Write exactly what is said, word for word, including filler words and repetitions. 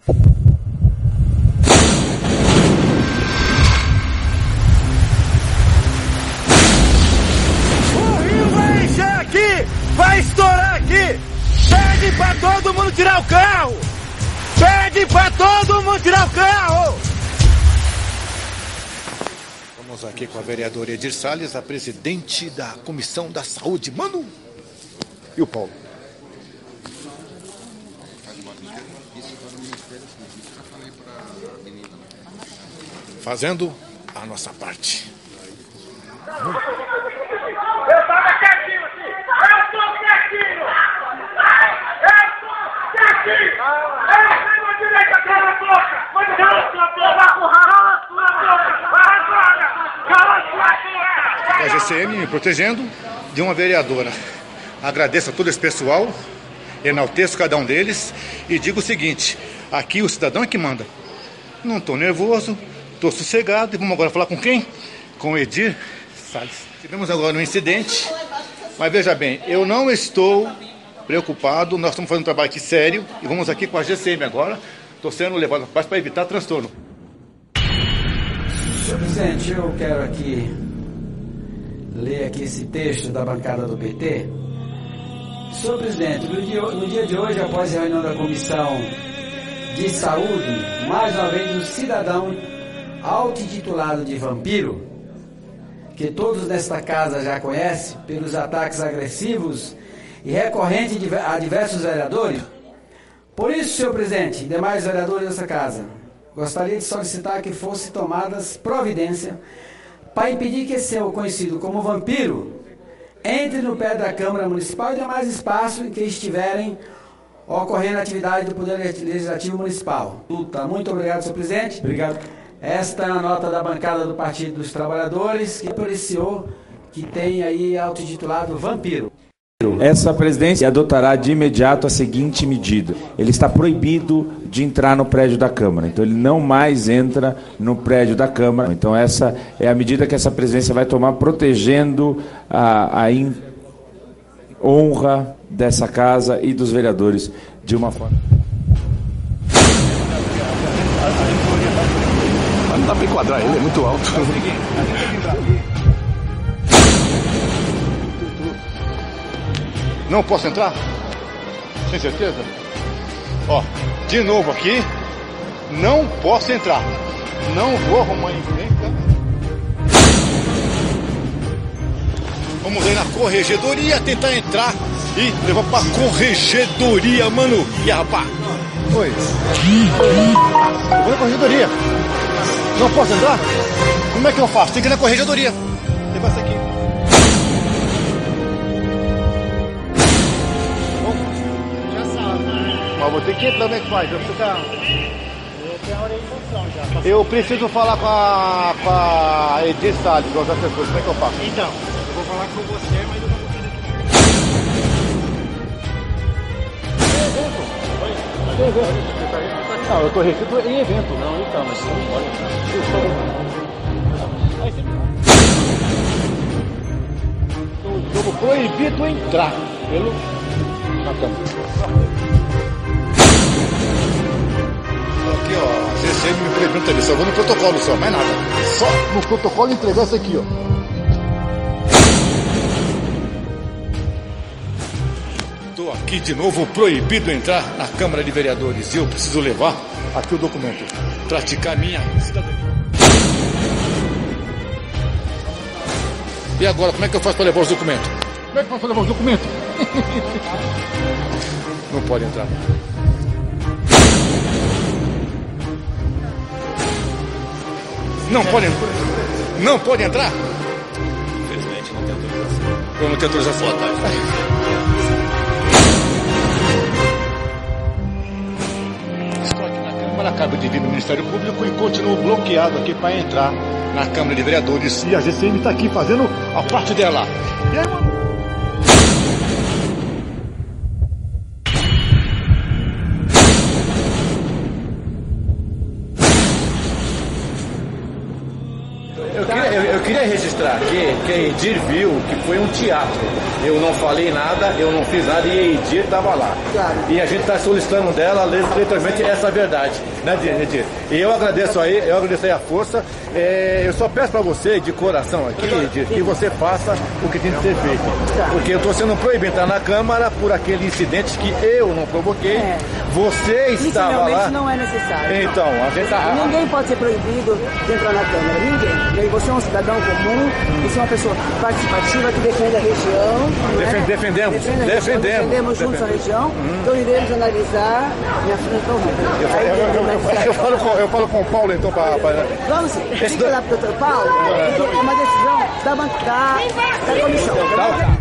O rio vai encher aqui! Vai estourar aqui! Pede pra todo mundo tirar o carro! Pede pra todo mundo tirar o carro! Estamos aqui com a vereadora Edir Salles, a presidente da Comissão da Saúde. Mano! E o Paulo? Fazendo a nossa parte. Eu tava quietinho aqui! Eu tô quietinho! Eu tô quietinho! Eu tenho a direita, cala a boca! Cala a sua boca! Cala a sua boca! Cala a sua boca! A G C M me protegendo de uma vereadora. Agradeço a todo esse pessoal, enalteço cada um deles e digo o seguinte: aqui o cidadão é que manda. Não estou nervoso, estou sossegado e vamos agora falar com quem? Com o Edir Salles. Tivemos agora um incidente, mas veja bem, eu não estou preocupado, nós estamos fazendo um trabalho aqui sério e vamos aqui com a G C M agora. Estou sendo levado a parte para evitar transtorno. Senhor presidente, eu quero aqui ler aqui esse texto da bancada do P T. Senhor presidente, no dia, no dia de hoje, após a reunião da Comissão de Saúde, mais uma vez um cidadão auto-intitulado de vampiro, que todos nesta casa já conhecem, pelos ataques agressivos e recorrentes a diversos vereadores. Por isso, senhor presidente e demais vereadores dessa casa, gostaria de solicitar que fossem tomadas providências para impedir que esse seu conhecido como vampiro entre no pé da Câmara Municipal e demais espaços em que estiverem ocorrendo atividade do Poder Legislativo Municipal. Luta. Muito obrigado, senhor presidente. Obrigado. Esta é a nota da bancada do Partido dos Trabalhadores, que policiou que tem aí auto-intitulado vampiro. Essa presidência adotará de imediato a seguinte medida: ele está proibido de entrar no prédio da Câmara, então ele não mais entra no prédio da Câmara. Então essa é a medida que essa presidência vai tomar, protegendo a, a in, honra dessa casa e dos vereadores de uma forma. Não dá para enquadrar ele, é muito alto. Não posso entrar? Tem certeza? Ó, de novo aqui, não posso entrar. Não vou arrumar encrenca. Vamos aí na corregedoria tentar entrar e levar pra corregedoria, mano. E a rapaz? Oi. Eu vou na corregedoria. Não posso entrar? Como é que eu faço? Tem que ir na corregedoria. Levar isso aqui. Mas vou ter que entrar, como é que faz? Eu, ficar... eu tenho a orientação já. Eu preciso falar com a, com a Edir Salles, com as pessoas. Como é que eu faço? Então, eu vou falar com você, mas eu não vou querer que... Tem evento? Não, eu tô restrito em evento. Não, então, mas você não pode entrar. Eu vou proibido entrar pelo... na câmera. Aqui, ó, a G C M me proibiu também, só vou no protocolo só, mais nada. Só no protocolo entregar isso aqui, ó. Estou aqui de novo, proibido entrar na Câmara de Vereadores. E eu preciso levar aqui o documento, praticar minha cidadania. E agora, como é que eu faço para levar os documentos? Como é que eu faço para levar os documentos? Não pode entrar. Não pode entrar? Não pode entrar? Infelizmente não tem autorização. Eu não tenho autorização. Boa tarde. Estou aqui na Câmara, acabo de vir no Ministério Público e continuo bloqueado aqui para entrar na Câmara de Vereadores. E a G C M está aqui fazendo a parte dela. E aí, mano? Eu queria, eu, eu queria registrar câmera aqui, que a Edir viu que foi um teatro. Eu não falei nada, eu não fiz nada e a Edir estava lá. Claro. E a gente está solicitando dela literalmente essa verdade, né, Edir? E eu agradeço aí, eu agradeço aí a força. É, eu só peço para você, de coração aqui, Edir, que você faça o que tem que ser feito. Porque eu estou sendo proibido de entrar na Câmara por aquele incidente que eu não provoquei. É. Você Isso estava realmente lá. não é necessário. Então, a gente tá... Ninguém pode ser proibido de entrar na Câmara, ninguém. E aí você é um cidadão comum, você é uma pessoa participativa que defende a região. Defend, né? defendemos, defende a região, defendemos. defendemos juntos a região, Hum. então iremos analisar minha frente ao Rio. Eu, eu, eu, eu, eu, falo com, eu falo com o Paulo então para. Pra... Vamos sim, fica lá pro doutor Paulo, é uma decisão da, ban- da, da comissão. Tá, tá.